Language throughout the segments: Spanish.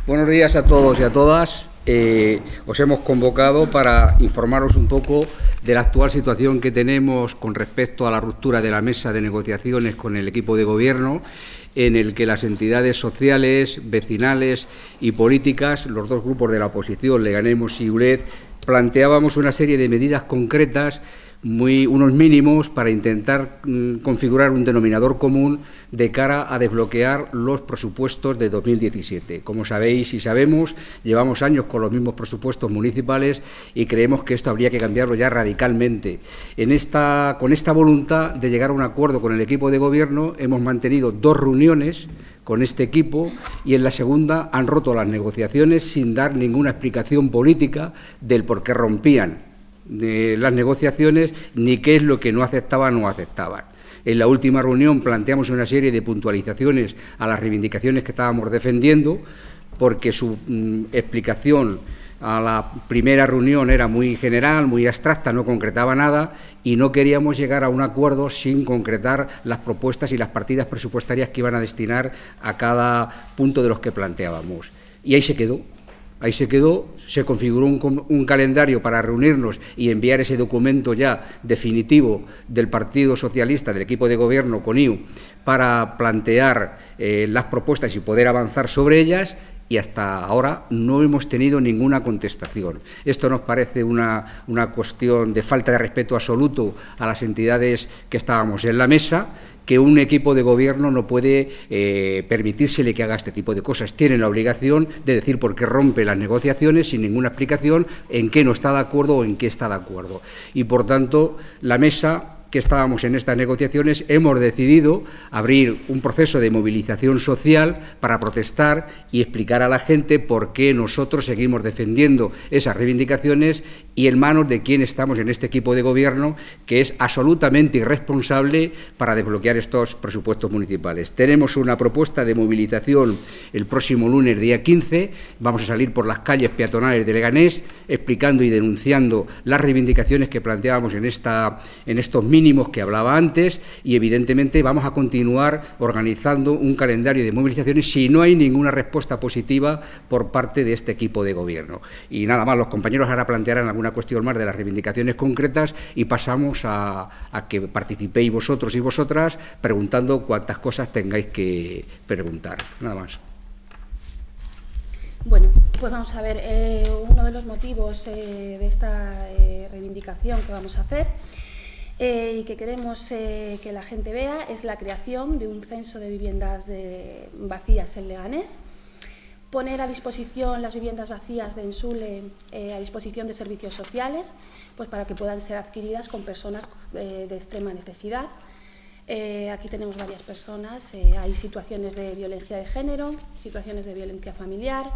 Buenos días a todos y a todas. Os hemos convocado para informaros un poco de la actual situación que tenemos con respecto a la ruptura de la mesa de negociaciones con el equipo de gobierno, en el que las entidades sociales, vecinales y políticas, los dos grupos de la oposición, Leganés y ULED, planteábamos una serie de medidas concretas, unos mínimos, para intentar configurar un denominador común de cara a desbloquear los presupuestos de 2017. Como sabéis y sabemos, llevamos años con los mismos presupuestos municipales y creemos que esto habría que cambiarlo ya radicalmente. Con esta voluntad de llegar a un acuerdo con el equipo de gobierno, hemos mantenido 2 reuniones con este equipo y en la segunda han roto las negociaciones sin dar ninguna explicación política del por qué rompían de las negociaciones ni qué es lo que no aceptaban o no aceptaban. En la última reunión planteamos una serie de puntualizaciones a las reivindicaciones que estábamos defendiendo, porque su explicación a la primera reunión era muy general, muy abstracta, no concretaba nada y no queríamos llegar a un acuerdo sin concretar las propuestas y las partidas presupuestarias que iban a destinar a cada punto de los que planteábamos. Y ahí se quedó. Ahí se quedó, se configuró un calendario para reunirnos y enviar ese documento ya definitivo del Partido Socialista, del equipo de gobierno con IU, para plantear las propuestas y poder avanzar sobre ellas, y hasta ahora no hemos tenido ninguna contestación. Esto nos parece una cuestión de falta de respeto absoluto a las entidades que estábamos en la mesa, que un equipo de gobierno no puede permitírsele que haga este tipo de cosas. Tiene la obligación de decir por qué rompe las negociaciones sin ninguna explicación, en qué no está de acuerdo o en qué está de acuerdo. Y, por tanto, la mesa que estábamos en estas negociaciones hemos decidido abrir un proceso de movilización social para protestar y explicar a la gente por qué nosotros seguimos defendiendo esas reivindicaciones y en manos de quién estamos en este equipo de gobierno, que es absolutamente irresponsable para desbloquear estos presupuestos municipales. Tenemos una propuesta de movilización el próximo lunes, día 15. Vamos a salir por las calles peatonales de Leganés explicando y denunciando las reivindicaciones que planteábamos en estos mínimos que hablaba antes, y evidentemente vamos a continuar organizando un calendario de movilizaciones si no hay ninguna respuesta positiva por parte de este equipo de gobierno. Y nada más, los compañeros ahora plantearán alguna cuestión más de las reivindicaciones concretas y pasamos a que participéis vosotros y vosotras preguntando cuantas cosas tengáis que preguntar. Nada más. Bueno, pues vamos a ver, uno de los motivos de esta reivindicación que vamos a hacer y que queremos que la gente vea es la creación de un censo de viviendas vacías en Leganés, poner a disposición las viviendas vacías de Ensule a disposición de servicios sociales, pues para que puedan ser adquiridas con personas de extrema necesidad. Aquí tenemos varias personas, hay situaciones de violencia de género, situaciones de violencia familiar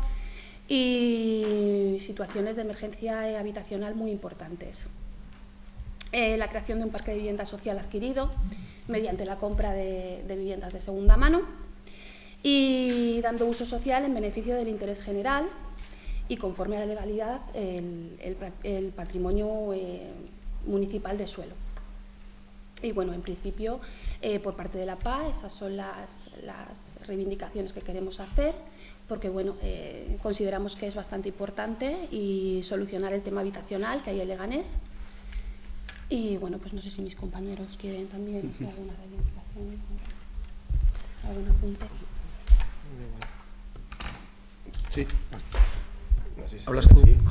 y situaciones de emergencia habitacional muy importantes. La creación de un parque de vivienda social adquirido mediante la compra de viviendas de segunda mano y dando uso social en beneficio del interés general y conforme a la legalidad el patrimonio municipal de suelo. Y bueno, en principio, por parte de la PA, esas son las reivindicaciones que queremos hacer, porque bueno, consideramos que es bastante importante y solucionar el tema habitacional que hay en Leganés. Y bueno, pues no sé si mis compañeros quieren también hacer alguna reivindicación, algún apunte. Sí. No sé si ¿Hablas tú? así.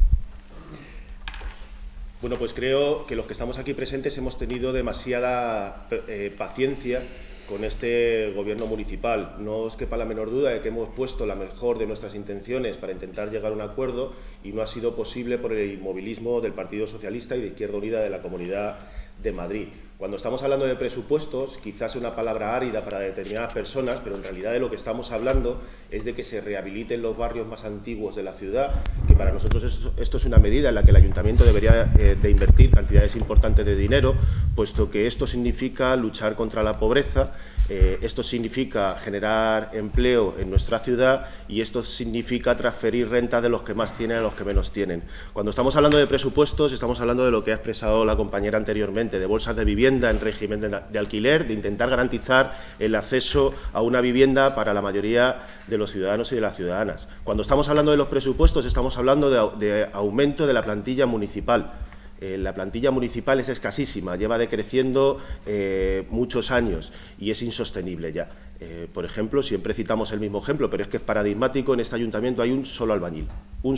Bueno, pues creo que los que estamos aquí presentes hemos tenido demasiada paciencia con este gobierno municipal. No os quepa la menor duda de que hemos puesto la mejor de nuestras intenciones para intentar llegar a un acuerdo y no ha sido posible por el inmovilismo del Partido Socialista y de Izquierda Unida de la Comunidad de Madrid. Cuando estamos hablando de presupuestos, quizás es una palabra árida para determinadas personas, pero en realidad de lo que estamos hablando es de que se rehabiliten los barrios más antiguos de la ciudad, que para nosotros esto es una medida en la que el Ayuntamiento debería de invertir cantidades importantes de dinero, puesto que esto significa luchar contra la pobreza, esto significa generar empleo en nuestra ciudad y esto significa transferir renta de los que más tienen a los que menos tienen. Cuando estamos hablando de presupuestos, estamos hablando de lo que ha expresado la compañera anteriormente, precisamente de bolsas de vivienda en régimen de alquiler, de intentar garantizar el acceso a una vivienda para la mayoría de los ciudadanos y de las ciudadanas. Cuando estamos hablando de los presupuestos, estamos hablando de aumento de la plantilla municipal. La plantilla municipal es escasísima, lleva decreciendo muchos años y es insostenible ya. Por ejemplo, siempre citamos el mismo ejemplo, pero es que es paradigmático, en este ayuntamiento hay un solo albañil,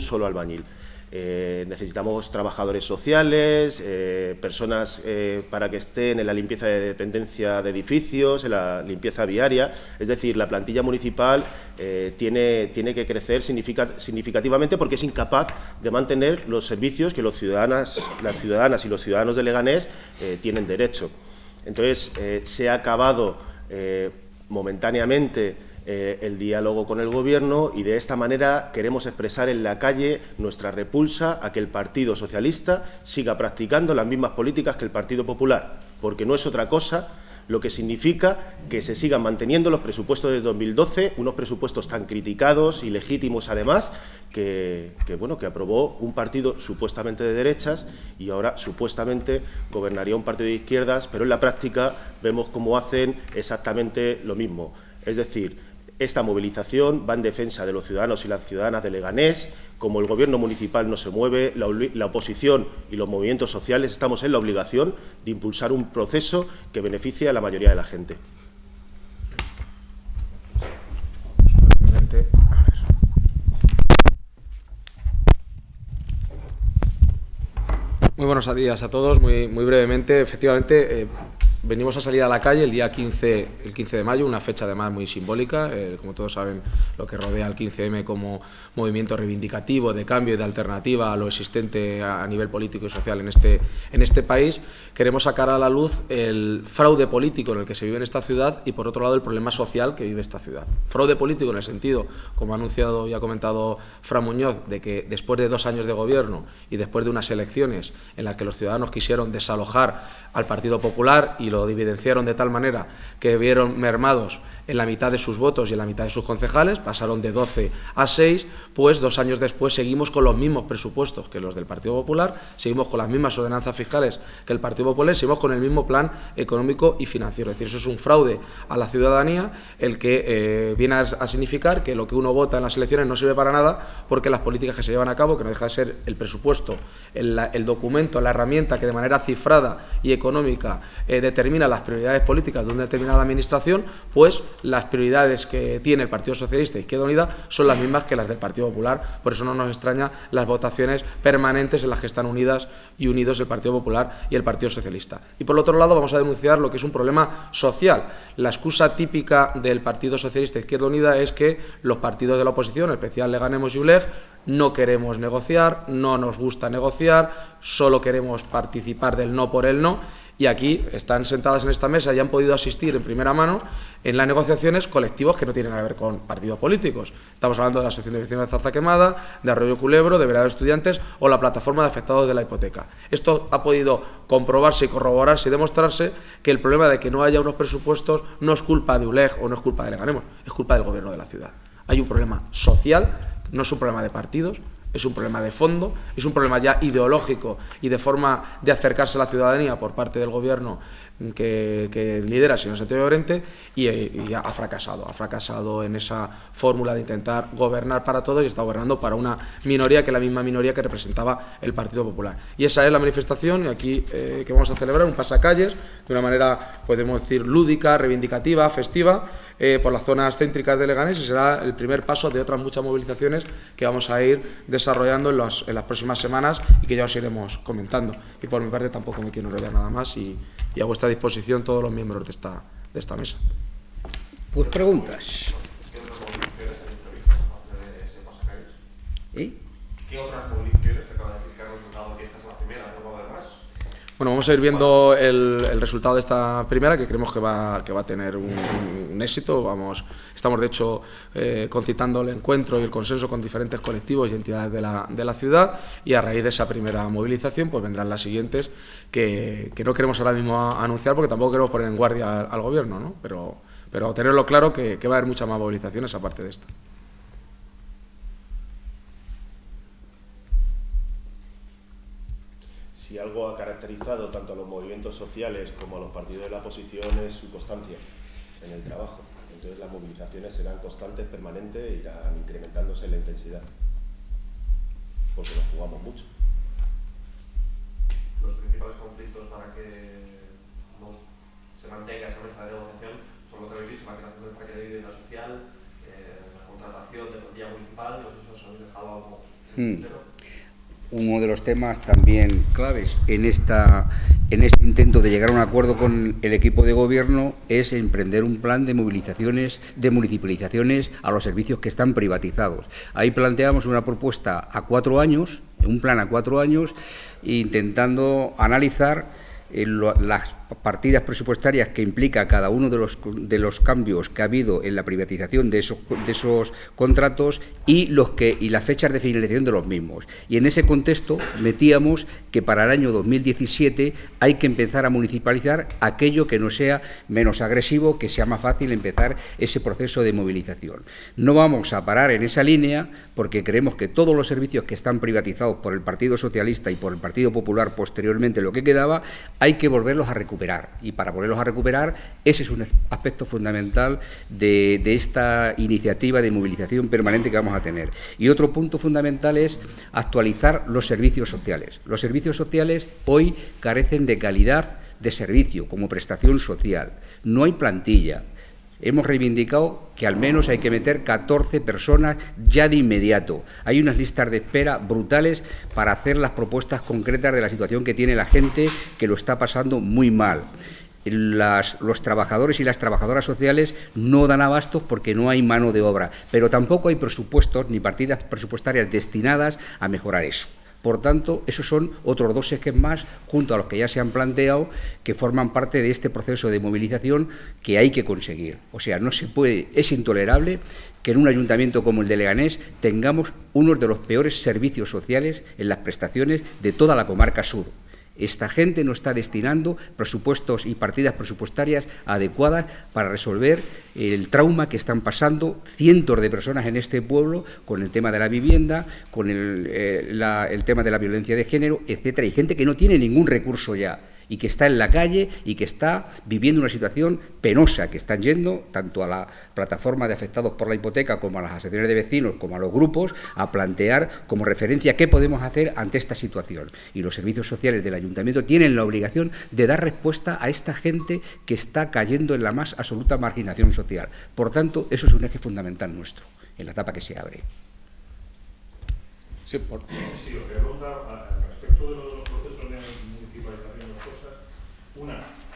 necesitamos trabajadores sociales, personas para que estén en la limpieza de dependencia de edificios, en la limpieza viaria. Es decir, la plantilla municipal tiene que crecer significativamente porque es incapaz de mantener los servicios que las ciudadanas y los ciudadanos de Leganés tienen derecho. Entonces, se ha acabado momentáneamente el diálogo con el Gobierno y de esta manera queremos expresar en la calle nuestra repulsa a que el Partido Socialista siga practicando las mismas políticas que el Partido Popular, porque no es otra cosa lo que significa que se sigan manteniendo los presupuestos de 2012, unos presupuestos tan criticados y legítimos además, que aprobó un partido supuestamente de derechas y ahora supuestamente gobernaría un partido de izquierdas, pero en la práctica vemos cómo hacen exactamente lo mismo. Es decir, esta movilización va en defensa de los ciudadanos y las ciudadanas de Leganés. Como el Gobierno municipal no se mueve, la oposición y los movimientos sociales estamos en la obligación de impulsar un proceso que beneficie a la mayoría de la gente. Muy buenos días a todos. Muy brevemente, efectivamente, venimos a salir a la calle el día 15 de mayo, una fecha además muy simbólica, como todos saben, lo que rodea al 15M como movimiento reivindicativo de cambio y de alternativa a lo existente a nivel político y social en este país. Queremos sacar a la luz el fraude político en el que se vive en esta ciudad y, por otro lado, el problema social que vive esta ciudad. Fraude político en el sentido, como ha anunciado y ha comentado Fran Muñoz, de que después de 2 años de gobierno y después de unas elecciones en las que los ciudadanos quisieron desalojar al Partido Popular y lo evidenciaron de tal manera que vieron mermados en la mitad de sus votos y en la mitad de sus concejales, pasaron de 12 a 6, pues 2 años después seguimos con los mismos presupuestos que los del Partido Popular, seguimos con las mismas ordenanzas fiscales que el Partido Popular, seguimos con el mismo plan económico y financiero. Es decir, eso es un fraude a la ciudadanía, el que viene a significar que lo que uno vota en las elecciones no sirve para nada, porque las políticas que se llevan a cabo, que no deja de ser el presupuesto, el documento, la herramienta que de manera cifrada y económica determina las prioridades políticas de una determinada administración, pues las prioridades que tiene el Partido Socialista e Izquierda Unida son las mismas que las del Partido Popular. Por eso no nos extraña las votaciones permanentes en las que están unidos el Partido Popular y el Partido Socialista. Y por otro lado vamos a denunciar lo que es un problema social. La excusa típica del Partido Socialista e Izquierda Unida es que los partidos de la oposición, en especial Leganés y ULEG, no queremos negociar, no nos gusta negociar, solo queremos participar del no por el no. Y aquí están sentadas en esta mesa y han podido asistir en primera mano en las negociaciones colectivos que no tienen nada que ver con partidos políticos. Estamos hablando de la Asociación de Vecinos de Zarza Quemada, de Arroyo Culebro, de Vereda de Estudiantes o la Plataforma de Afectados de la Hipoteca. Esto ha podido comprobarse y corroborarse y demostrarse que el problema de que no haya unos presupuestos no es culpa de ULEG o no es culpa de Leganés, es culpa del Gobierno de la ciudad. Hay un problema social, no es un problema de partidos, es un problema de fondo, es un problema ya ideológico y de forma de acercarse a la ciudadanía por parte del Gobierno que lidera el señor Santiago Llorente y ha fracasado en esa fórmula de intentar gobernar para todos y está gobernando para una minoría que es la misma minoría que representaba el Partido Popular. Y esa es la manifestación aquí que vamos a celebrar, un pasacalles, de una manera, podemos decir, lúdica, reivindicativa, festiva, por las zonas céntricas de Leganés, y será el primer paso de otras muchas movilizaciones que vamos a ir desarrollando en las próximas semanas y que ya os iremos comentando. Y por mi parte tampoco me quiero enrollar nada más y a vuestra disposición todos los miembros de esta mesa. Pues preguntas. ¿Qué otras movilizaciones te acaban de decir que han resultado que esta es la primera, no va a haber más? Bueno, vamos a ir viendo el resultado de esta primera, que creemos que va a tener un éxito. Estamos, de hecho, concitando el encuentro y el consenso con diferentes colectivos y entidades de la ciudad, y a raíz de esa primera movilización pues vendrán las siguientes, que no queremos ahora mismo anunciar porque tampoco queremos poner en guardia al Gobierno, ¿no? Pero tenerlo claro que va a haber muchas más movilizaciones aparte de esta. Si algo ha caracterizado tanto a los movimientos sociales como a los partidos de la oposición es su constancia en el trabajo. Entonces las movilizaciones serán constantes, permanentes e irán incrementándose en la intensidad, porque nos jugamos mucho. Los principales conflictos para que no se mantenga esa mesa de negociación son lo que habéis dicho, la creación del paquete de vivienda social, la contratación de plantilla municipal, pues eso os habéis dejado algo. Uno de los temas también claves en este intento de llegar a un acuerdo con el equipo de gobierno es emprender un plan de movilizaciones, de municipalizaciones a los servicios que están privatizados. Ahí planteamos una propuesta a 4 años, un plan a 4 años, intentando analizar las partidas presupuestarias que implica cada uno de los cambios que ha habido en la privatización de esos contratos y las fechas de finalización de los mismos. Y en ese contexto metíamos que para el año 2017 hay que empezar a municipalizar aquello que no sea menos agresivo, que sea más fácil empezar ese proceso de movilización. No vamos a parar en esa línea porque creemos que todos los servicios que están privatizados por el Partido Socialista y por el Partido Popular posteriormente, lo que quedaba, hay que volverlos a recuperar. Y para volverlos a recuperar, ese es un aspecto fundamental de esta iniciativa de movilización permanente que vamos a tener. Y otro punto fundamental es actualizar los servicios sociales. Los servicios sociales hoy carecen de calidad de servicio como prestación social. No hay plantilla. Hemos reivindicado que al menos hay que meter 14 personas ya de inmediato. Hay unas listas de espera brutales para hacer las propuestas concretas de la situación que tiene la gente que lo está pasando muy mal. Los trabajadores y las trabajadoras sociales no dan abastos porque no hay mano de obra, pero tampoco hay presupuestos ni partidas presupuestarias destinadas a mejorar eso. Por tanto, esos son otros 2 ejes más, junto a los que ya se han planteado, que forman parte de este proceso de movilización que hay que conseguir. O sea, no se puede, es intolerable que en un ayuntamiento como el de Leganés tengamos uno de los peores servicios sociales en las prestaciones de toda la comarca sur. Esta gente no está destinando presupuestos y partidas presupuestarias adecuadas para resolver el trauma que están pasando cientos de personas en este pueblo con el tema de la vivienda, con el tema de la violencia de género, etcétera. Hay gente que no tiene ningún recurso ya y que está en la calle y que está viviendo una situación penosa, que están yendo tanto a la plataforma de afectados por la hipoteca como a las asociaciones de vecinos, como a los grupos, a plantear como referencia qué podemos hacer ante esta situación. Y los servicios sociales del ayuntamiento tienen la obligación de dar respuesta a esta gente que está cayendo en la más absoluta marginación social. Por tanto, eso es un eje fundamental nuestro, en la etapa que se abre. Sí, lo que ronda respecto de los procesos de municipalización de cosas, una,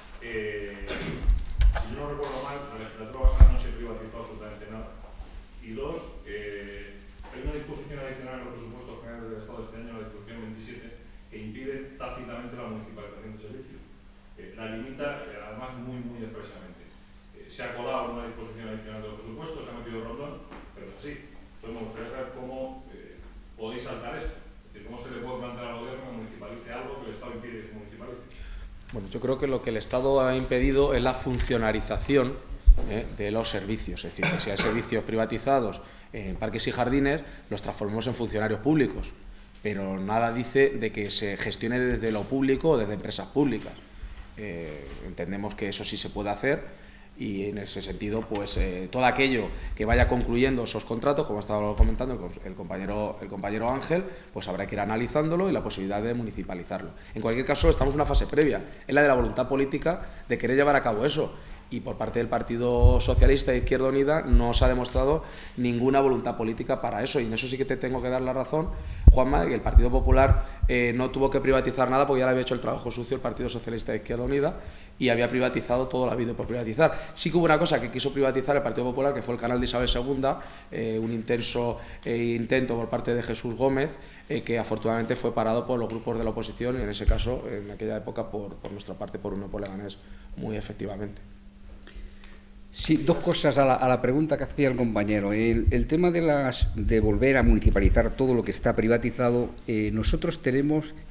si yo no recuerdo mal, la legislatura pasada no se privatizó absolutamente nada. Y dos, hay una disposición adicional en los presupuestos generales del Estado de este año, la disposición 27, que impide tácitamente la municipalización de servicios. La limita, además, muy expresamente. Se ha colado una disposición adicional de los presupuestos, se ha metido rondón, pero es así. Entonces me gustaría saber cómo podéis saltar esto. Es decir, cómo se le puede plantear al gobierno que municipalice algo que el Estado impide que se municipalice. Bueno, yo creo que lo que el Estado ha impedido es la funcionarización de los servicios. Es decir, que si hay servicios privatizados en parques y jardines, los transformemos en funcionarios públicos. Pero nada dice de que se gestione desde lo público o desde empresas públicas. Entendemos que eso sí se puede hacer. Y en ese sentido, pues todo aquello que vaya concluyendo esos contratos, como ha estado comentando el compañero Ángel, pues habrá que ir analizándolo y la posibilidad de municipalizarlo. En cualquier caso, estamos en una fase previa, es la de la voluntad política de querer llevar a cabo eso. Y por parte del Partido Socialista e Izquierda Unida no se ha demostrado ninguna voluntad política para eso. Y en eso sí que te tengo que dar la razón, Juanma, que el Partido Popular no tuvo que privatizar nada porque ya le había hecho el trabajo sucio el Partido Socialista e Izquierda Unida y había privatizado todo lo habido por privatizar. Sí que hubo una cosa que quiso privatizar el Partido Popular, que fue el canal de Isabel II, un intenso intento por parte de Jesús Gómez, que afortunadamente fue parado por los grupos de la oposición y en ese caso, en aquella época, por nuestra parte, por Unión por Leganés, muy efectivamente. Sí, 2 cosas a la pregunta que hacía el compañero. El tema de volver a municipalizar todo lo que está privatizado, nosotros tenemos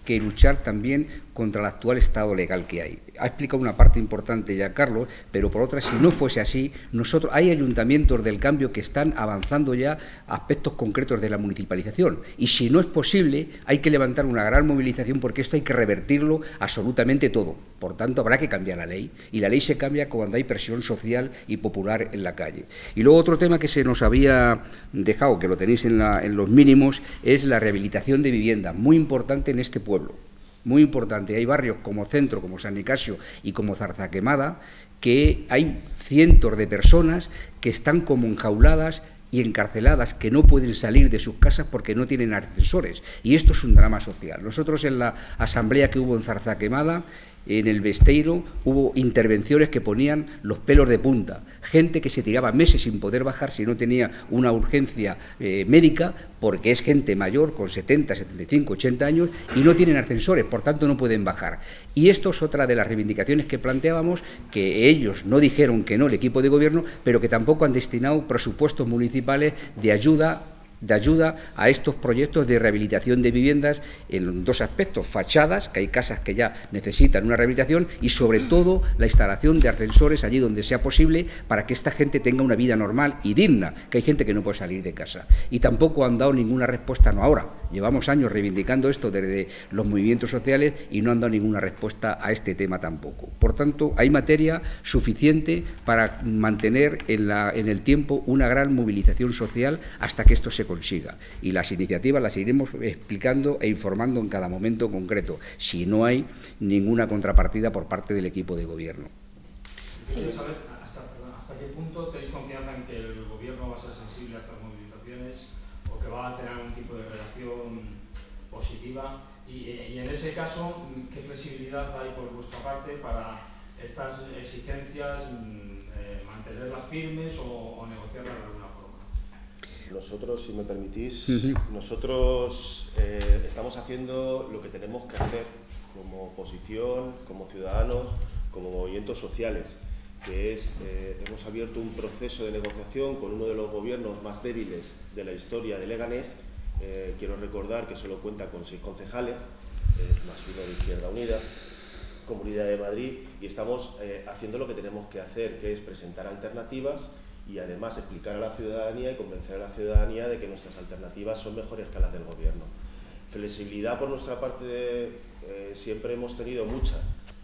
que luchar también contra el actual estado legal que hay. Ha explicado una parte importante ya Carlos, pero por otra, si no fuese así, hay ayuntamientos del cambio que están avanzando ya aspectos concretos de la municipalización, y si no es posible, hay que levantar una gran movilización, porque esto hay que revertirlo absolutamente todo. Por tanto, habrá que cambiar la ley, y la ley se cambia cuando hay presión social y popular en la calle. Y luego otro tema que se nos había dejado, que lo tenéis en los mínimos, es la rehabilitación de viviendas, muy importante en este pueblo. Muy importante. Hay barrios como Centro, como San Nicasio y como Zarzaquemada, que hay cientos de personas que están como enjauladas y encarceladas, que no pueden salir de sus casas porque no tienen ascensores. Y esto es un drama social. Nosotros en la asamblea que hubo en Zarzaquemada, en el Besteiro, hubo intervenciones que ponían los pelos de punta. Gente que se tiraba meses sin poder bajar si no tenía una urgencia médica, porque es gente mayor, con 70, 75, 80 años, y no tienen ascensores, por tanto no pueden bajar. Y esto es otra de las reivindicaciones que planteábamos, que ellos no dijeron que no, el equipo de gobierno, pero que tampoco han destinado presupuestos municipales de ayuda a estos proyectos de rehabilitación de viviendas en dos aspectos: fachadas, que hay casas que ya necesitan una rehabilitación, y sobre todo la instalación de ascensores allí donde sea posible, para que esta gente tenga una vida normal y digna, que hay gente que no puede salir de casa. Y tampoco han dado ninguna respuesta, no ahora, llevamos años reivindicando esto desde los movimientos sociales y no han dado ninguna respuesta a este tema tampoco. Por tanto, hay materia suficiente para mantener en el tiempo una gran movilización social hasta que esto se consiga, y las iniciativas las iremos explicando e informando en cada momento concreto, si no hay ninguna contrapartida por parte del equipo de gobierno. Sí. ¿Quieres saber hasta qué punto tenéis confianza en que el gobierno va a ser sensible a estas movilizaciones, o que va a tener algún tipo de relación positiva? Y en ese caso, ¿qué flexibilidad hay por vuestra parte para estas exigencias, mantenerlas firmes o negociarlas de alguna forma? Nosotros, si me permitís, nosotros estamos haciendo lo que tenemos que hacer como oposición, como ciudadanos, como movimientos sociales, que es, hemos abierto un proceso de negociación con uno de los gobiernos más débiles de la historia de Leganés. Quiero recordar que solo cuenta con 6 concejales, más uno de Izquierda Unida, Comunidad de Madrid, y estamos haciendo lo que tenemos que hacer, que es presentar alternativas y además explicar a la ciudadanía y convencer a la ciudadanía de que nuestras alternativas son mejores que las del gobierno. Flexibilidad por nuestra parte siempre hemos tenido mucha.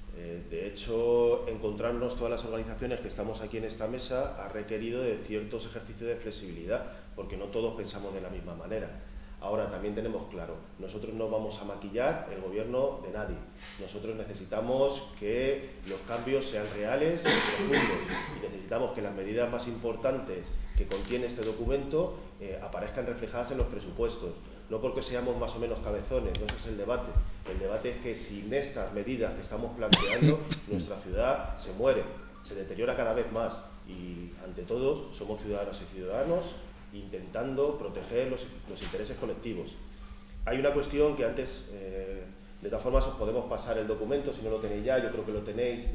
De hecho, encontrarnos todas las organizaciones que estamos aquí en esta mesa ha requerido de ciertos ejercicios de flexibilidad, porque no todos pensamos de la misma manera. Ahora, también tenemos claro, nosotros no vamos a maquillar el gobierno de nadie. Nosotros necesitamos que los cambios sean reales y profundos, y necesitamos que las medidas más importantes que contiene este documento aparezcan reflejadas en los presupuestos. No porque seamos más o menos cabezones, no ese es el debate. El debate es que sin estas medidas que estamos planteando, nuestra ciudad se muere, se deteriora cada vez más, y ante todo somos ciudadanos y ciudadanos intentando proteger los intereses colectivos. Hay una cuestión que antes, de todas formas, os podemos pasar el documento, si no lo tenéis ya, yo creo que lo tenéis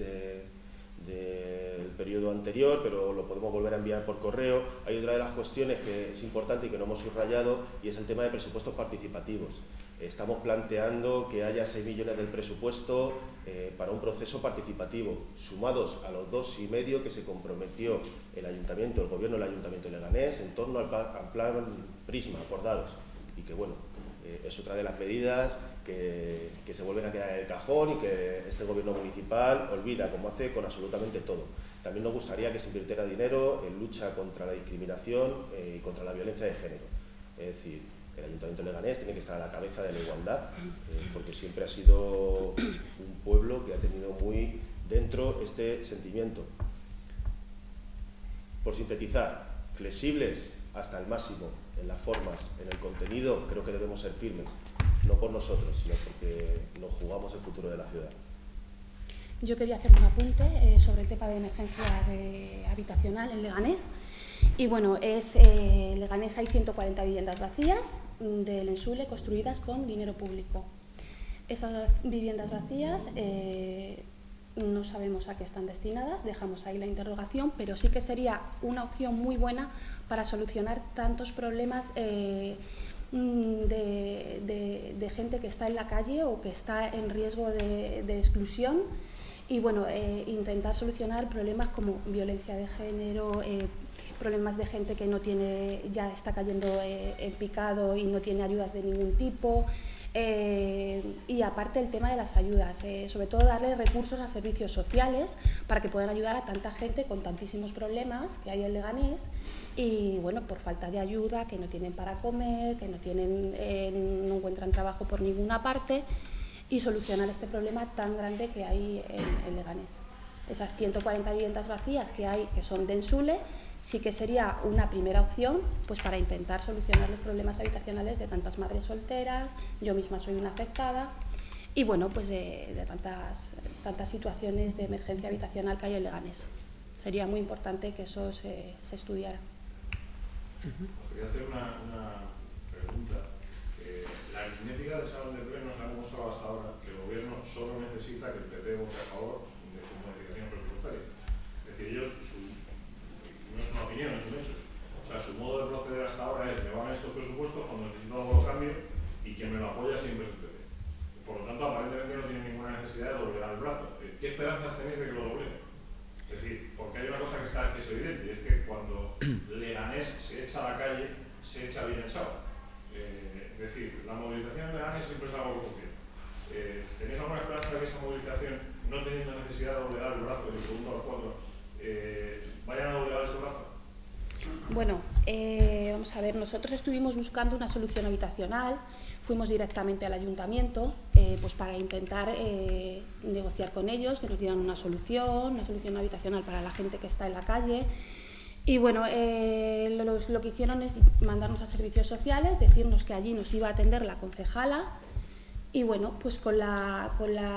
del periodo anterior, pero lo podemos volver a enviar por correo. Hay otra de las cuestiones que es importante y que no hemos subrayado, y es el tema de presupuestos participativos. Estamos planteando que haya 6 millones del presupuesto para un proceso participativo, sumados a los 2,5 que se comprometió el Ayuntamiento, el Gobierno del Ayuntamiento de Leganés, en torno al plan Prisma acordados, y que bueno, es otra de las medidas que se vuelven a quedar en el cajón y que este Gobierno municipal olvida, como hace con absolutamente todo. También nos gustaría que se invirtiera dinero en lucha contra la discriminación y contra la violencia de género. Es decir, el Ayuntamiento de Leganés tiene que estar a la cabeza de la igualdad, porque siempre ha sido un pueblo que ha tenido muy dentro este sentimiento. Por sintetizar, flexibles hasta el máximo en las formas, en el contenido, creo que debemos ser firmes, no por nosotros, sino porque nos jugamos el futuro de la ciudad. Yo quería hacer un apunte sobre el tema de emergencia habitacional en Leganés. Y bueno, en Leganés hay 140 viviendas vacías del Ensule construidas con dinero público. Esas viviendas vacías no sabemos a qué están destinadas, dejamos ahí la interrogación, pero sí que sería una opción muy buena para solucionar tantos problemas de gente que está en la calle o que está en riesgo de exclusión. Y bueno, intentar solucionar problemas como violencia de género, problemas de gente que no tiene, ya está cayendo en picado y no tiene ayudas de ningún tipo. Y aparte el tema de las ayudas, sobre todo darle recursos a servicios sociales para que puedan ayudar a tanta gente con tantísimos problemas que hay en Leganés y bueno, por falta de ayuda, que no tienen para comer, que no encuentran trabajo por ninguna parte, y solucionar este problema tan grande que hay en Leganés. Esas 140 viviendas vacías que hay, que son de Ensule, sí que sería una primera opción pues para intentar solucionar los problemas habitacionales de tantas madres solteras. Yo misma soy una afectada y bueno, pues de tantas situaciones de emergencia habitacional que hay en Leganés. Sería muy importante que eso se estudiara. Quería hacer una pregunta. La aritmética del Salón del Pleno nos ha demostrado hasta ahora que el Gobierno solo necesita que el PP vote a favor de sus modificaciones presupuestarias. Es decir, ellos, no es una opinión, es un hecho. O sea, su modo de proceder hasta ahora es: me van estos presupuestos, cuando necesito algo lo cambio y quien me lo apoya siempre es el PP. Por lo tanto, aparentemente no tiene ninguna necesidad de doblegar el brazo. ¿Qué esperanzas tenéis de que lo dobleguen? Es decir, porque hay una cosa que es evidente, y es que cuando Leganés se echa a la calle, se echa bien echado. Es decir, la movilización en Leganés siempre es algo que funciona. ¿Tenéis alguna esperanza de que esa movilización, no teniendo necesidad de doblegar el brazo, y pregunto a los cuatro, vayan a doblegar ese brazo? Bueno, vamos a ver, nosotros estuvimos buscando una solución habitacional, fuimos directamente al ayuntamiento pues para intentar negociar con ellos, que nos dieran una solución habitacional para la gente que está en la calle. Y bueno, lo que hicieron es mandarnos a servicios sociales, decirnos que allí nos iba a atender la concejala y bueno, pues con la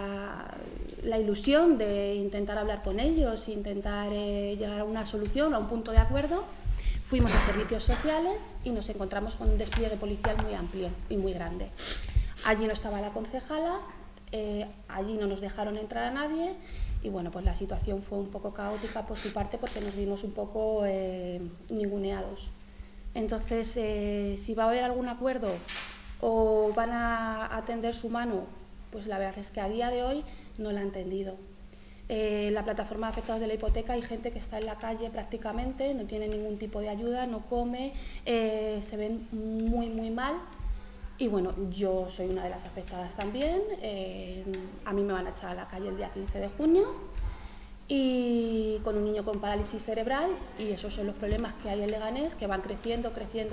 ilusión de intentar hablar con ellos, intentar llegar a una solución, a un punto de acuerdo, fuimos a servicios sociales y nos encontramos con un despliegue policial muy amplio y muy grande. Allí no estaba la concejala, allí no nos dejaron entrar a nadie. Y bueno, pues la situación fue un poco caótica por su parte porque nos vimos un poco ninguneados. Entonces, si va a haber algún acuerdo o van a tender su mano, pues la verdad es que a día de hoy no la han tendido. La plataforma de afectados de la hipoteca, hay gente que está en la calle prácticamente, no tiene ningún tipo de ayuda, no come, se ven muy mal. Y bueno, yo soy una de las afectadas también, a mí me van a echar a la calle el día 15 de junio y con un niño con parálisis cerebral, y esos son los problemas que hay en Leganés, que van creciendo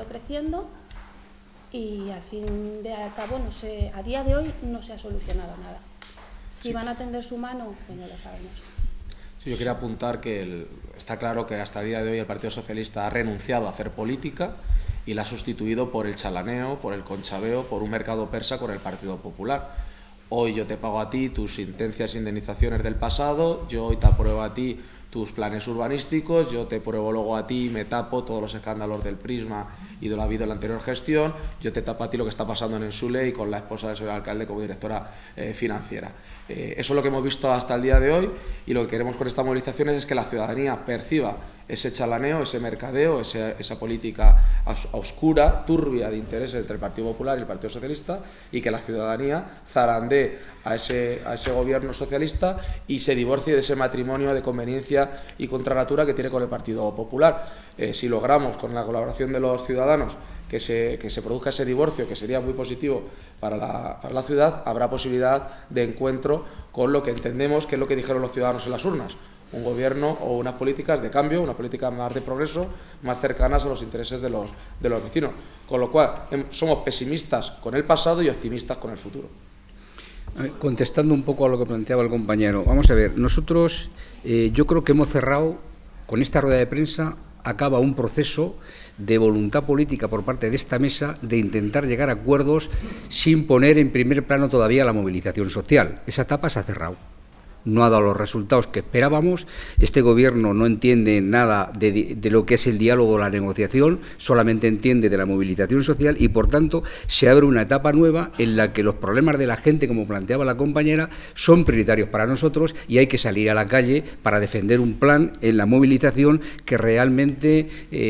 y al fin de cabo no sé, a día de hoy no se ha solucionado nada. Si van a tender su mano, pues no lo sabemos. Sí, yo quería apuntar que está claro que hasta el día de hoy el Partido Socialista ha renunciado a hacer política y la ha sustituido por el chalaneo, por el conchabeo, por un mercado persa con el Partido Popular. Hoy yo te pago a ti tus sentencias e indemnizaciones del pasado, yo hoy te apruebo a ti tus planes urbanísticos, yo te pruebo luego a ti y me tapo todos los escándalos del Prisma y de lo habido en la anterior gestión, yo te tapo a ti lo que está pasando en Ensule y con la esposa del señor alcalde como directora financiera. Eso es lo que hemos visto hasta el día de hoy, y lo que queremos con esta movilización es que la ciudadanía perciba ese chalaneo, ese mercadeo, esa política oscura, turbia de intereses entre el Partido Popular y el Partido Socialista, y que la ciudadanía zarandee a ese gobierno socialista y se divorcie de ese matrimonio de conveniencia y contra natura que tiene con el Partido Popular. Si logramos, con la colaboración de los ciudadanos, que se produzca ese divorcio, que sería muy positivo para la ciudad, habrá posibilidad de encuentro con lo que entendemos que es lo que dijeron los ciudadanos en las urnas: un gobierno o unas políticas de cambio, una política más de progreso, más cercanas a los intereses de los vecinos. Con lo cual, somos pesimistas con el pasado y optimistas con el futuro. Contestando un poco a lo que planteaba el compañero, vamos a ver, nosotros yo creo que hemos cerrado, con esta rueda de prensa, acaba un proceso de voluntad política por parte de esta mesa de intentar llegar a acuerdos sin poner en primer plano todavía la movilización social. Esa etapa se ha cerrado. no ha dado los resultados que esperábamos. Este Gobierno no entiende nada de lo que es el diálogo o la negociación, solamente entiende de la movilización social y, por tanto, se abre una etapa nueva en la que los problemas de la gente, como planteaba la compañera, son prioritarios para nosotros y hay que salir a la calle para defender un plan en la movilización que realmente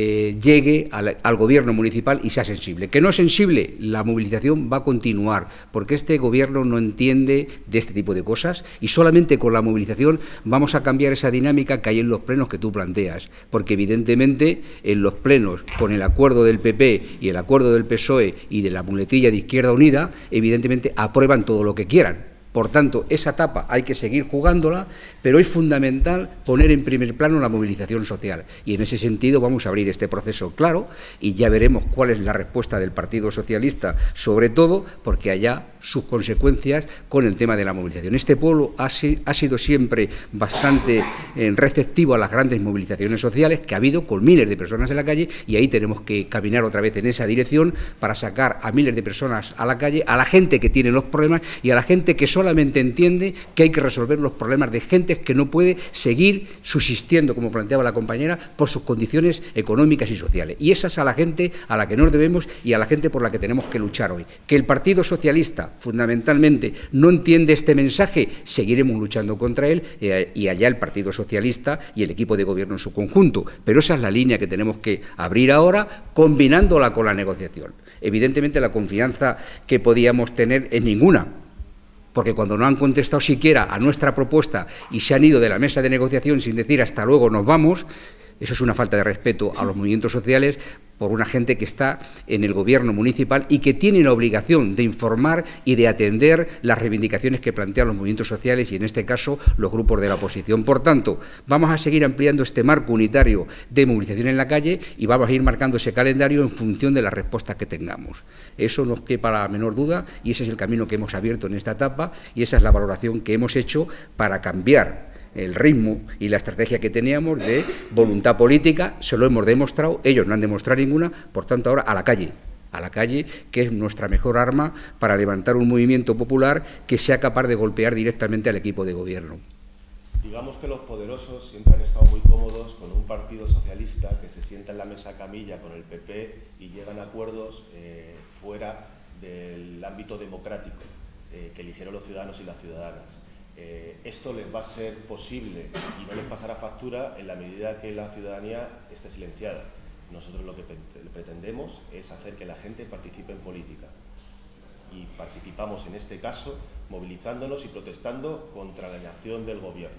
llegue al Gobierno municipal y sea sensible. Que no es sensible, la movilización va a continuar, porque este Gobierno no entiende de este tipo de cosas y solamente con la movilización vamos a cambiar esa dinámica que hay en los plenos que tú planteas, porque evidentemente en los plenos, con el acuerdo del PP y el acuerdo del PSOE y de la muletilla de Izquierda Unida, evidentemente aprueban todo lo que quieran. Por tanto, esa etapa hay que seguir jugándola, pero es fundamental poner en primer plano la movilización social. Y en ese sentido vamos a abrir este proceso claro y ya veremos cuál es la respuesta del Partido Socialista, sobre todo porque haya sus consecuencias con el tema de la movilización. Este pueblo ha sido siempre bastante receptivo a las grandes movilizaciones sociales que ha habido con miles de personas en la calle y ahí tenemos que caminar otra vez en esa dirección para sacar a miles de personas a la calle, a la gente que tiene los problemas y a la gente que solamente entiende que hay que resolver los problemas de gente que no puede seguir subsistiendo, como planteaba la compañera, por sus condiciones económicas y sociales. Y esa es a la gente a la que nos debemos y a la gente por la que tenemos que luchar hoy. Que el Partido Socialista, fundamentalmente, no entiende este mensaje, seguiremos luchando contra él y allá el Partido Socialista y el equipo de Gobierno en su conjunto. Pero esa es la línea que tenemos que abrir ahora, combinándola con la negociación. Evidentemente, la confianza que podíamos tener es ninguna, porque cuando no han contestado siquiera a nuestra propuesta y se han ido de la mesa de negociación sin decir hasta luego nos vamos, eso es una falta de respeto a los movimientos sociales por una gente que está en el Gobierno municipal y que tiene la obligación de informar y de atender las reivindicaciones que plantean los movimientos sociales y, en este caso, los grupos de la oposición. Por tanto, vamos a seguir ampliando este marco unitario de movilización en la calle y vamos a ir marcando ese calendario en función de las respuestas que tengamos. Eso no quepa la menor duda y ese es el camino que hemos abierto en esta etapa y esa es la valoración que hemos hecho para cambiar el ritmo y la estrategia que teníamos de voluntad política. Se lo hemos demostrado, ellos no han demostrado ninguna, por tanto ahora a la calle, que es nuestra mejor arma para levantar un movimiento popular que sea capaz de golpear directamente al equipo de Gobierno. Digamos que los poderosos siempre han estado muy cómodos con un partido socialista que se sienta en la mesa camilla con el PP y llegan a acuerdos fuera del ámbito democrático que eligieron los ciudadanos y las ciudadanas. Esto les va a ser posible y no les pasará factura en la medida que la ciudadanía esté silenciada. Nosotros lo que pretendemos es hacer que la gente participe en política y participamos en este caso movilizándonos y protestando contra la inacción del Gobierno.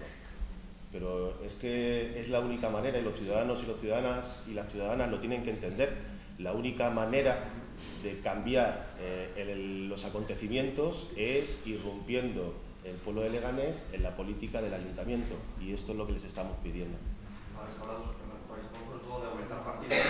Pero es que es la única manera y los ciudadanos y las ciudadanas lo tienen que entender. La única manera de cambiar los acontecimienros es irrumpiendo el pueblo de Leganés en la política del ayuntamiento y esto es lo que les estamos pidiendo. Habéis hablado sobre todo de aumentar partidas,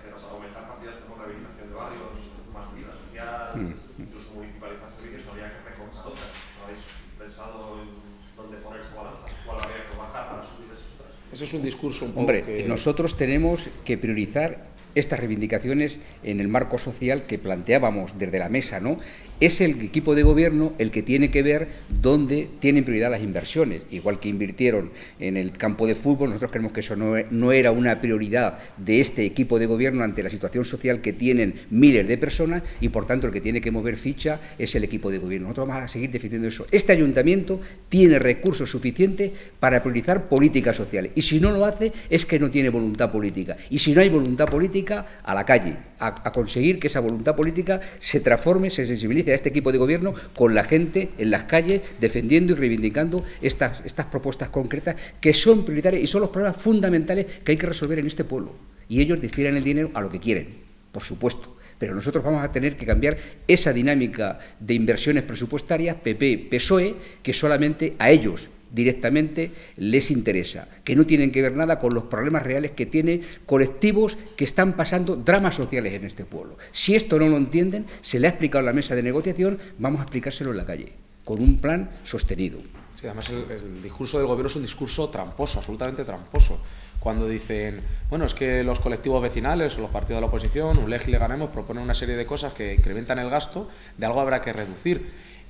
como rehabilitación de barrios, más vida social, incluso municipalizar servicios, habría que recortar otras. ¿No habéis pensado en dónde poner esa balanza? ¿Cuál habría que bajar para subir esas otras? Ese es un discurso un poco. Hombre, nosotros tenemos que priorizar estas reivindicaciones en el marco social que planteábamos desde la mesa, ¿no? Es el equipo de Gobierno el que tiene que ver dónde tienen prioridad las inversiones. Igual que invirtieron en el campo de fútbol, nosotros creemos que eso no era una prioridad de este equipo de Gobierno ante la situación social que tienen miles de personas y, por tanto, el que tiene que mover ficha es el equipo de Gobierno. Nosotros vamos a seguir defendiendo eso. Este ayuntamiento tiene recursos suficientes para priorizar políticas sociales y si no lo hace es que no tiene voluntad política. Y si no hay voluntad política, a la calle, a conseguir que esa voluntad política se transforme, se sensibilice a este equipo de Gobierno con la gente en las calles defendiendo y reivindicando estas propuestas concretas que son prioritarias y son los problemas fundamentales que hay que resolver en este pueblo. Y ellos destinan el dinero a lo que quieren, por supuesto. Pero nosotros vamos a tener que cambiar esa dinámica de inversiones presupuestarias, PP, PSOE, que solamente a ellos directamente les interesa, que no tienen que ver nada con los problemas reales que tienen colectivos que están pasando dramas sociales en este pueblo. Si esto no lo entienden, se le ha explicado en la mesa de negociación, vamos a explicárselo en la calle, con un plan sostenido. Sí, además el discurso del Gobierno es un discurso tramposo, absolutamente tramposo. Cuando dicen, bueno, es que los colectivos vecinales o los partidos de la oposición, ULEG y Leganemos, proponen una serie de cosas que incrementan el gasto, de algo habrá que reducir.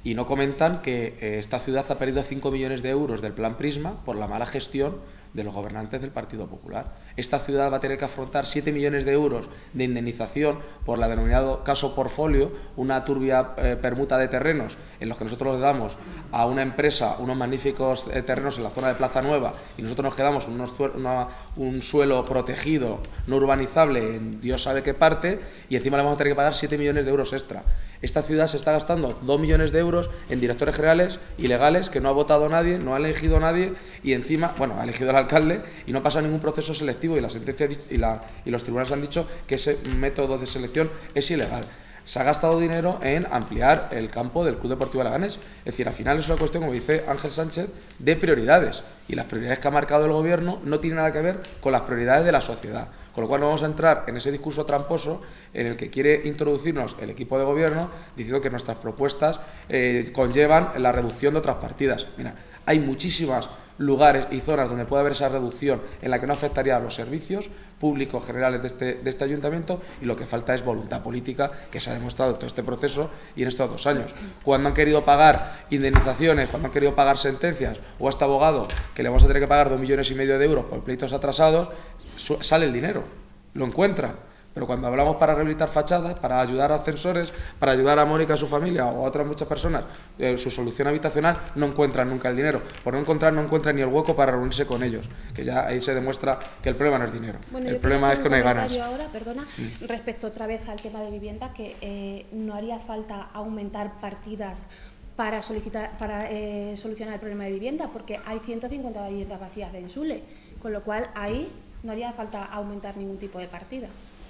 Y no comentan que esta ciudad ha perdido 5 millones de euros del Plan Prisma por la mala gestión de los gobernantes del Partido Popular. Esta ciudad va a tener que afrontar 7 millones de euros de indemnización por la denominado caso Portfolio, una turbia permuta de terrenos en los que nosotros le damos a una empresa unos magníficos terrenos en la zona de Plaza Nueva y nosotros nos quedamos un suelo protegido, no urbanizable, en Dios sabe qué parte, y encima le vamos a tener que pagar 7 millones de euros extra. Esta ciudad se está gastando 2 millones de euros en directores generales ilegales que no ha votado nadie, no ha elegido nadie y encima, bueno, ha elegido el alcalde y no ha pasado ningún proceso selectivo y la sentencia y los tribunales han dicho que ese método de selección es ilegal. Se ha gastado dinero en ampliar el campo del Club Deportivo Leganés. Es decir, al final es una cuestión, como dice Ángel Sánchez, de prioridades. Y las prioridades que ha marcado el Gobierno no tienen nada que ver con las prioridades de la sociedad. Con lo cual no vamos a entrar en ese discurso tramposo en el que quiere introducirnos el equipo de Gobierno diciendo que nuestras propuestas conllevan la reducción de otras partidas. Mira, hay muchísimas lugares y zonas donde puede haber esa reducción en la que no afectaría a los servicios públicos generales de este ayuntamiento, y lo que falta es voluntad política, que se ha demostrado en todo este proceso y en estos 2 años. Cuando han querido pagar indemnizaciones, cuando han querido pagar sentencias, o a este abogado que le vamos a tener que pagar 2,5 millones de euros por pleitos atrasados, sale el dinero, lo encuentran. Pero cuando hablamos para rehabilitar fachadas, para ayudar a ascensores, para ayudar a Mónica y a su familia o a otras muchas personas, su solución habitacional, no encuentran nunca el dinero. Por no encuentran ni el hueco para reunirse con ellos, que ya ahí se demuestra que el problema no es dinero. Bueno, el problema es que no hay ganas. Ahora, perdona, respecto otra vez al tema de vivienda, que no haría falta aumentar partidas para solucionar el problema de vivienda, porque hay 150 viviendas vacías de Ensule, con lo cual ahí no haría falta aumentar ningún tipo de partida.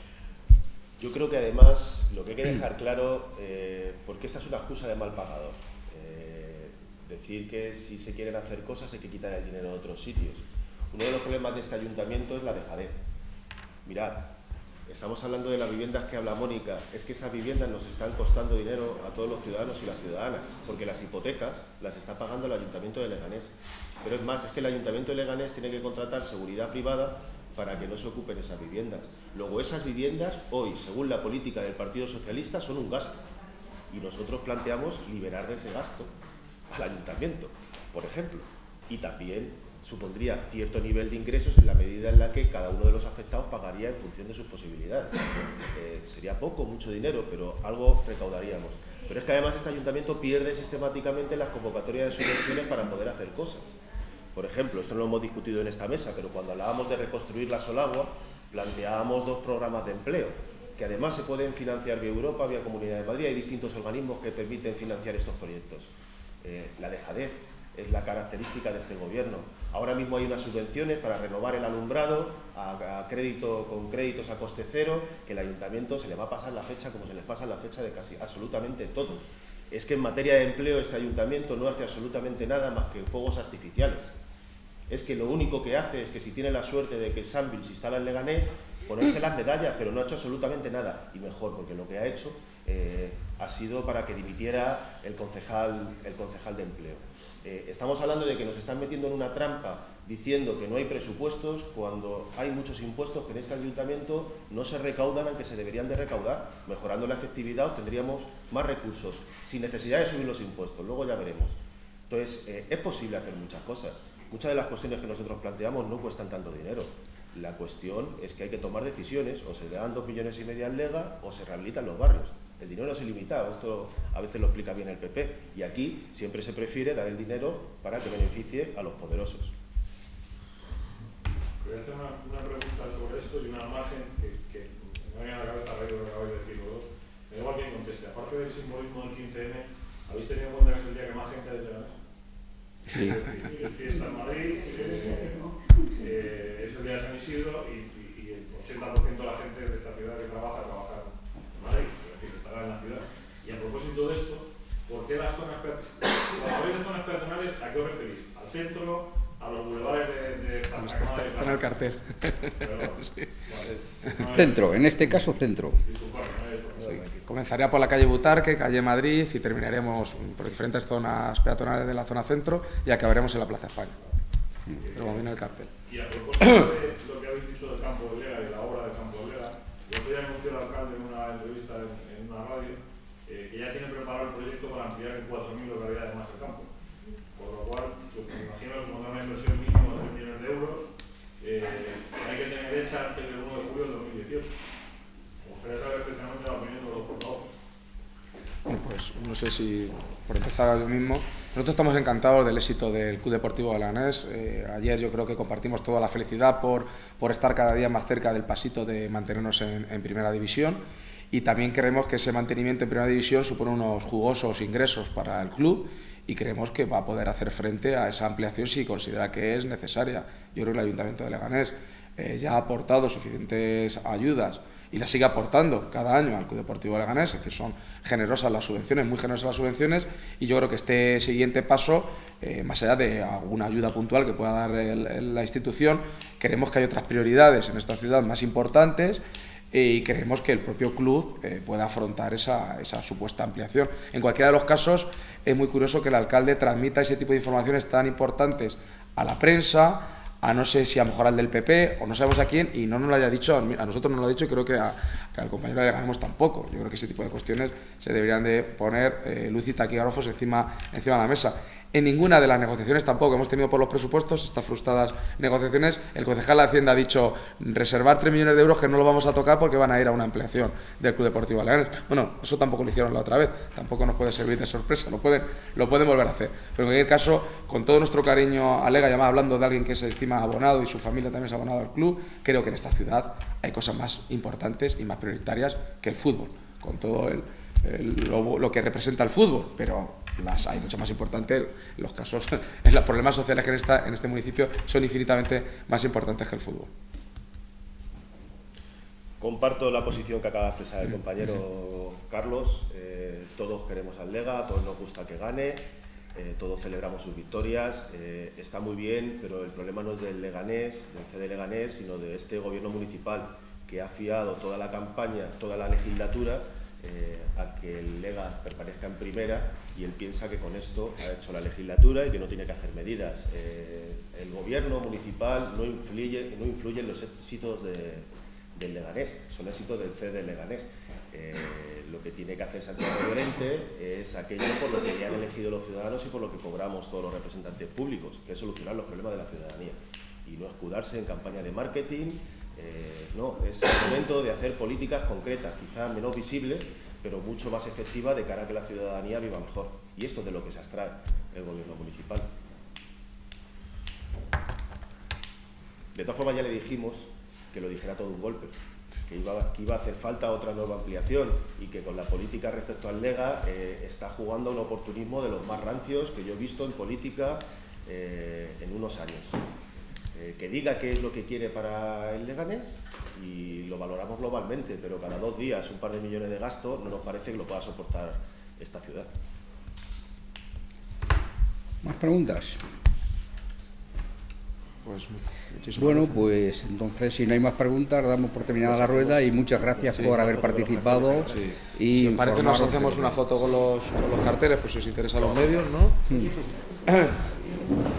Yo creo que además lo que hay que dejar claro, porque esta es una excusa de mal pagador, decir que si se quieren hacer cosas hay que quitar el dinero de otros sitios. Uno de los problemas de este ayuntamiento es la dejadez. Mirad, estamos hablando de las viviendas que habla Mónica, es que esas viviendas nos están costando dinero a todos los ciudadanos y las ciudadanas, porque las hipotecas las está pagando el Ayuntamiento de Leganés. Pero es más, es que el Ayuntamiento de Leganés tiene que contratar seguridad privada para que no se ocupen esas viviendas. Luego, esas viviendas, hoy, según la política del Partido Socialista, son un gasto. Y nosotros planteamos liberar de ese gasto al Ayuntamiento, por ejemplo. Y también supondría cierto nivel de ingresos en la medida en la que cada uno de los afectados pagaría en función de sus posibilidades. Sería poco, mucho dinero, pero algo recaudaríamos. Pero es que además este Ayuntamiento pierde sistemáticamente las convocatorias de subvenciones para poder hacer cosas. Por ejemplo, esto no lo hemos discutido en esta mesa, pero cuando hablábamos de reconstruir la Solagua, planteábamos 2 programas de empleo, que además se pueden financiar vía Europa, vía Comunidad de Madrid. Hay distintos organismos que permiten financiar estos proyectos. La dejadez es la característica de este Gobierno. Ahora mismo hay unas subvenciones para renovar el alumbrado con créditos a coste cero, que el Ayuntamiento se le va a pasar la fecha como se les pasa la fecha de casi absolutamente todo. Es que en materia de empleo este Ayuntamiento no hace absolutamente nada más que fuegos artificiales. Es que lo único que hace es que si tiene la suerte de que Sambil se instala en Leganés, ponerse las medallas, pero no ha hecho absolutamente nada. Y mejor, porque lo que ha hecho ha sido para que dimitiera el concejal de empleo. Estamos hablando de que nos están metiendo en una trampa diciendo que no hay presupuestos cuando hay muchos impuestos que en este ayuntamiento no se recaudan aunque se deberían de recaudar. Mejorando la efectividad obtendríamos más recursos sin necesidad de subir los impuestos, luego ya veremos. Entonces, es posible hacer muchas cosas. Muchas de las cuestiones que nosotros planteamos no cuestan tanto dinero. La cuestión es que hay que tomar decisiones, o se le dan 2,5 millones al Lega o se rehabilitan los barrios. El dinero es ilimitado, esto a veces lo explica bien el PP, y aquí siempre se prefiere dar el dinero para que beneficie a los poderosos. Voy a hacer una pregunta sobre esto y una imagen que me viene a la cabeza a raíz de lo que acabáis de decir los dos. Me da igual quien conteste. Aparte del simbolismo del 15M, ¿habéis tenido en cuenta que es el día que más gente hay de Leganés? Sí. Es decir, es fiesta en Madrid, es el día de San Isidro y el 80% de la gente de esta ciudad que trabaja en Madrid, es decir, estará en la ciudad. Y a propósito de esto, ¿por qué las zonas peatonales, a qué os referís? ¿Al centro? ¿A los bulevares de Está en el cartel. Sí. Centro, en este caso centro. Sí. Comenzaría por la calle Butarque, calle Madrid, y terminaremos por diferentes zonas peatonales de la zona centro y acabaremos en la Plaza España. Pero como viene el cartel. Y a propósito de lo que habéis dicho del campo de Lega y de la obra del campo de Lega, yo podía anunciar al alcalde en una entrevista en una radio que ya tiene preparado el proyecto para ampliar en 4.000 localidades más el campo. Por lo cual, me imagino supondrá una inversión mínima de 3 millones de euros que hay que tener hecha antes del 1 de julio del 2018. Me gustaría saber precisamente la opinión de los portavoces. Bueno, pues no sé si por empezar yo mismo. Nosotros estamos encantados del éxito del Club Deportivo de Leganés. Ayer yo creo que compartimos toda la felicidad por estar cada día más cerca del pasito de mantenernos en Primera División, y también creemos que ese mantenimiento en Primera División supone unos jugosos ingresos para el club y creemos que va a poder hacer frente a esa ampliación si considera que es necesaria. Yo creo que el Ayuntamiento de Leganés ya ha aportado suficientes ayudas y la sigue aportando cada año al Club Deportivo Leganés, es decir, son generosas las subvenciones, muy generosas las subvenciones, y yo creo que este siguiente paso, más allá de alguna ayuda puntual que pueda dar la institución, creemos que hay otras prioridades en esta ciudad más importantes y creemos que el propio club pueda afrontar esa supuesta ampliación. En cualquiera de los casos, es muy curioso que el alcalde transmita ese tipo de informaciones tan importantes a la prensa, a no sé si a lo mejor al del PP o no sabemos a quién, y no nos lo haya dicho, a nosotros no lo ha dicho, y creo que al compañero le ganamos tampoco. Yo creo que ese tipo de cuestiones se deberían de poner luz y taquígrafos encima de la mesa. En ninguna de las negociaciones tampoco que hemos tenido por los presupuestos, estas frustradas negociaciones, el concejal de Hacienda ha dicho reservar 3 millones de euros que no lo vamos a tocar porque van a ir a una ampliación del Club Deportivo Leganés. Bueno, eso tampoco lo hicieron la otra vez, tampoco nos puede servir de sorpresa, lo pueden volver a hacer. Pero en cualquier caso, con todo nuestro cariño a Lega, además hablando de alguien que es encima abonado y su familia también es abonado al club, creo que en esta ciudad hay cosas más importantes y más prioritarias que el fútbol, con todo lo que representa el fútbol, pero hay mucho más importante los casos, los problemas sociales que en este municipio son infinitamente más importantes que el fútbol. Comparto la posición que acaba de expresar el compañero Carlos. Todos queremos al Lega, a todos nos gusta que gane, todos celebramos sus victorias. Está muy bien, pero el problema no es del Leganés, del CD Leganés, sino de este gobierno municipal que ha fiado toda la campaña, toda la legislatura a que el Lega permanezca en primera, y él piensa que con esto ha hecho la legislatura y que no tiene que hacer medidas. El gobierno municipal no influye en los éxitos del Leganés, son éxitos del CD Leganés. Lo que tiene que hacer Santiago Llorente es aquello por lo que ya han elegido los ciudadanos y por lo que cobramos todos los representantes públicos, que es solucionar los problemas de la ciudadanía y no escudarse en campaña de marketing. No, es el momento de hacer políticas concretas, quizás menos visibles, pero mucho más efectivas de cara a que la ciudadanía viva mejor. Y esto es de lo que se abstrae el gobierno municipal. De todas formas, ya le dijimos que lo dijera todo un golpe, que iba a hacer falta otra nueva ampliación y que con la política respecto al Lega está jugando un oportunismo de los más rancios que yo he visto en política en unos años. Que diga qué es lo que quiere para el Leganés y lo valoramos globalmente, pero cada 2 días un par de millones de gasto no nos parece que lo pueda soportar esta ciudad. ¿Más preguntas? Pues bueno, pues entonces si no hay más preguntas damos por terminada la rueda y muchas gracias por haber participado. Y si os parece nos hacemos una foto con los carteles, pues si os interesa a los medios, ¿no?